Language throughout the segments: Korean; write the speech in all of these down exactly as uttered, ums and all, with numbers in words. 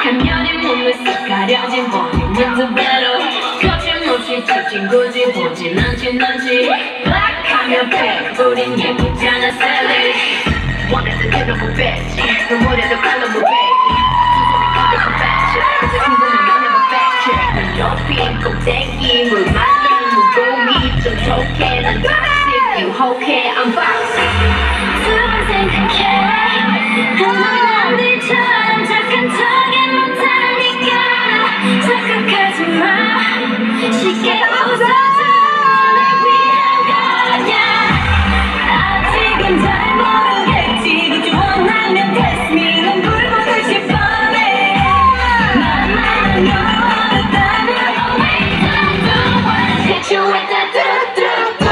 한여린 몸을 쓱 가려진 버리는 두 배로 거침없이 찍힌 굳이 보진 않진 않지 black하면 black 우린 예쁘잖아 Sally 원해도 beautiful bitch 눈물에도 colorful baby 두손에 colorful fashion 저 궁금하면 never fact check 눈높이 꼭대기 물 말린 물고기 좀 톡해 난 toxic 유혹해 I'm boxy 두번 생각해 남들처럼 착한 척이 못하니까 착각하지 마 쉽게 웃어줘 날 위한 거야 아직은 잘 모르겠지 그저 원하면 test me 넌 불보듯이 뻔해 나만 너였다면 always I'm the one hit you with that do-do-do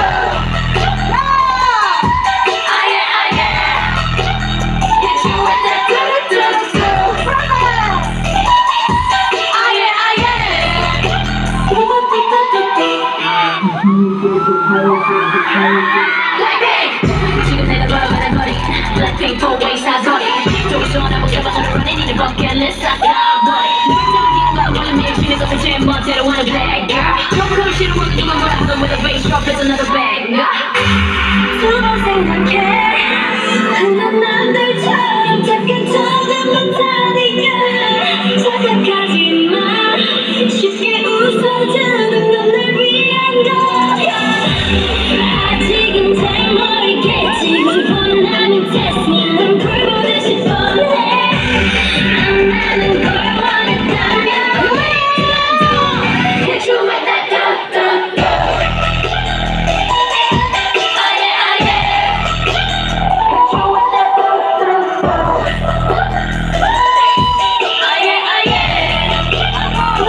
지금 내가 걸어가는 거리 Blackpink four-way 사거리 조금씩 원하고 잡아가는 running in the bucket list I got money 널 잡기가 원래 미치는 것은 제일 멋대로 wanna bag 조금 싫은 것도 누가 뭐라 하던 with a bass drop is another bang 두 번 생각해 난 남들처럼 착한 척은 못하니까 착각하지 마 쉽게 웃어주는 건 날 위한 거야 아직은 잘 모르겠지 원하면 test me 넌 불보듯이 뻔해 안 나는 걸 원했다면 hit you with that do-do-do Oh yeah, oh yeah hit you with that do-do-do Oh yeah, oh yeah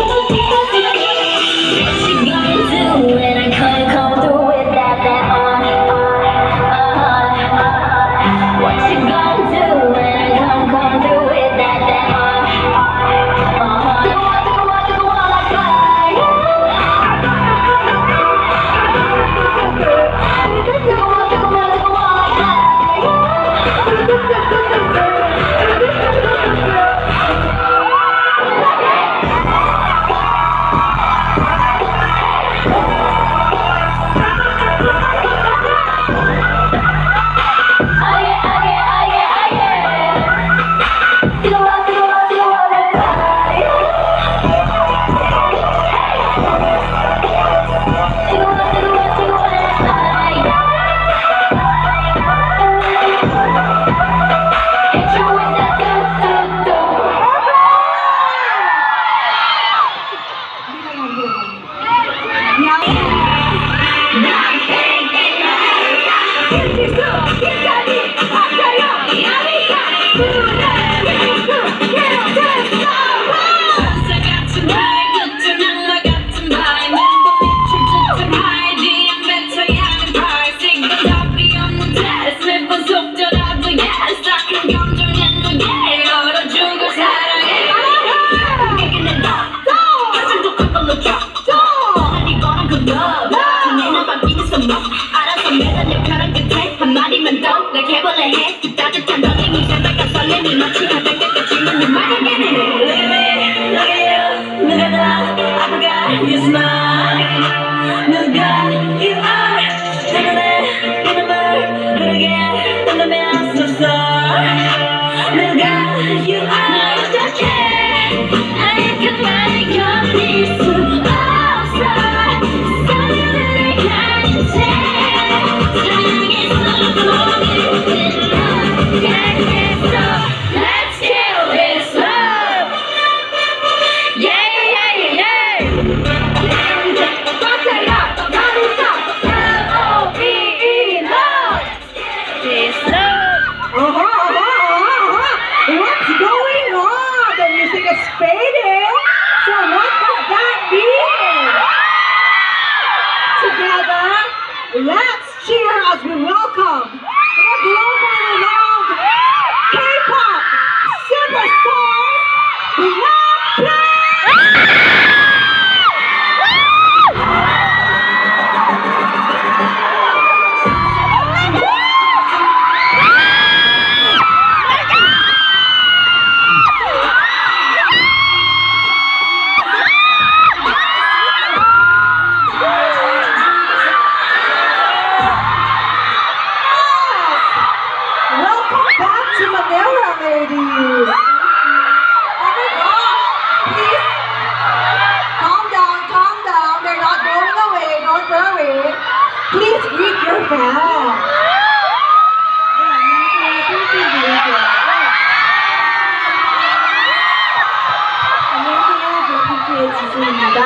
What you gonna do when I come, come through with that, that uh, uh, uh, what you gonna do when I come, come through with that, that uh, uh, do what, do what, do what like that do what, do what, do what like 알아서 매달 역할한 끝에 한마디만 더 날 해볼래 해 그 따뜻한 너님이 살다가 설레니 마치 가볍게까지만 내 말을 get it Look at you 누가 더 아프가 You smile 누가 you are 때문에 이름을 부르게 된다면 so sorry 누가 you are 널 어떡해 하얀 말을 견딜 수 없어 사랑을 가진 채 Let's kill this love. Yeah, yeah, yeah, yeah. 기대됩니다.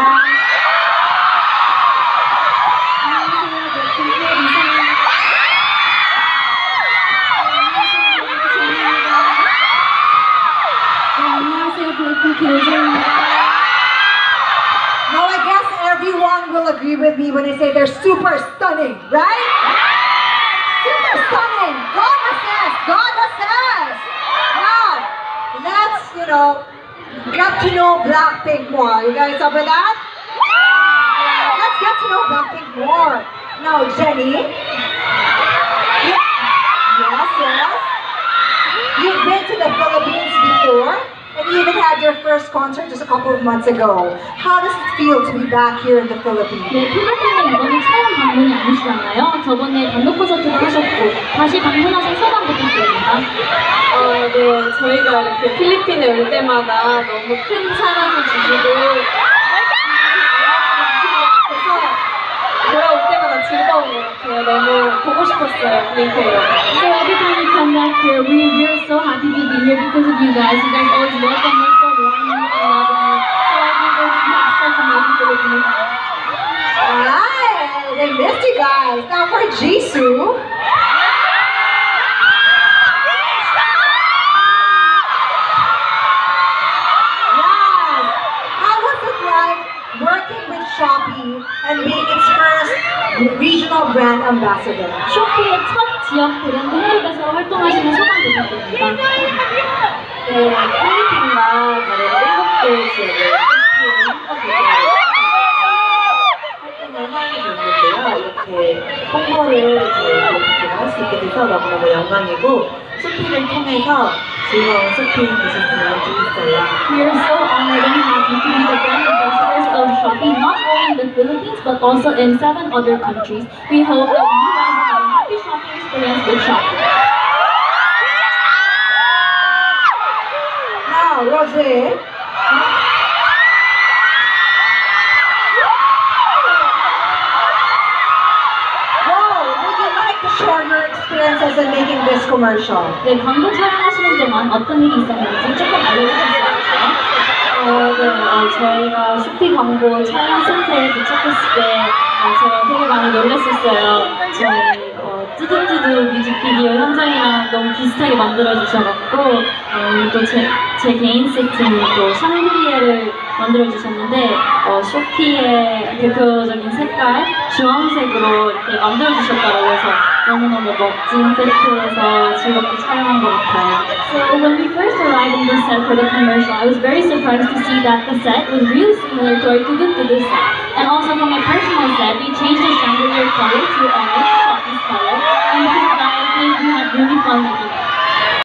Now I guess everyone will agree with me when I say they're super stunning, right? Super stunning! God assess! God assess! Now, let's, you know, get to know Blackpink more. You guys up with that? Let's get to know Blackpink more. Now, Jenny. Yeah. Yes, yes. You've been to the Philippines before, and you even had your first concert just a couple of months ago. How does it feel to be back here in the Philippines? 네, 필리핀에 이번에 처음 방문이 아니시잖아요. 저번에 단독 콘서트를 하셨고 다시 방문하신 소감 부탁드립니다. 어, 네, 저희가 이렇게 필리핀에 올 때마다 너무 큰 사랑을 주시고 그래서 돌아올 때마다 즐거운 것 같아요. 너무 보고 싶었어요, 필리핀. So every time we come back here, we we're so happy to be here because of you guys. You guys always welcome us so warmly and lovingly. So I think we have such amazing Filipinos. Alright, they missed you guys. Now for Jisoo. Yes. How was it like working with Shopee and being its first regional brand ambassador? 쇼피의 첫 지역 브랜드 해외에서 활동하시는 소감 부탁드립니다. 네, 필리핀과 다른 일곱 개 지역을 활동을 하게 됐는데요. 이렇게 홍보를 저희가 할 수 있게 돼서 너무너무 영광이고 쇼핑을 통해서 즐거운 쇼핑 되셨으면 좋겠어요. We are so honored and happy to be the brand ambassadors of Shopee, not only in the Philippines but also in seven other countries. We hope that you guys will have a happy shopping experience with Shopee. Now, Rosé. Share your experiences in making this commercial. 네, 광고 촬영하시는 동안 어떤 일이 있었는지 조금 알려주실 수 있을까요? 어, 네, 어, 저희가 쇼피 광고 촬영 센터에 도착했을 때 어, 제가 되게 많이 놀랐었어요. 저희 어, 뚜두뚜두 뮤직비디오 현장이랑 너무 비슷하게 만들어주셔갖고 어, 또 제 제 개인 세트는 또 샹그리에를 만들어주셨는데 어, 쇼피의 대표적인 색깔 주황색으로 이렇게 만들어주셨다고 해서 너무너무 멋진 세트에서 즐겁게 촬영한 것 같아요. So when we first arrived in the set for the commercial, I was very surprised to see that the set was really similar to our Tudu Tudu set. And also for my personal set, we changed the chandelier color to orange, Shopee's color. And because of that, I think we had really fun making it.